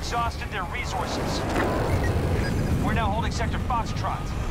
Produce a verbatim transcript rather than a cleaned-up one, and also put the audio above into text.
exhausted their resources. We're now holding Sector Foxtrot.